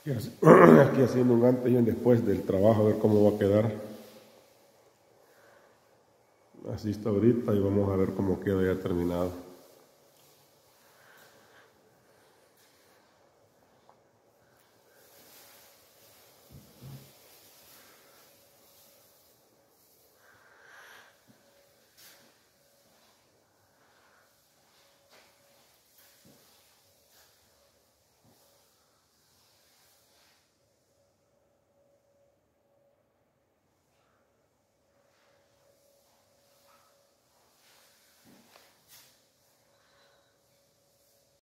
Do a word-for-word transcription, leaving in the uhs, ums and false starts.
Aquí haciendo un antes y un después del trabajo, a ver cómo va a quedar. Así está ahorita y vamos a ver cómo queda ya terminado.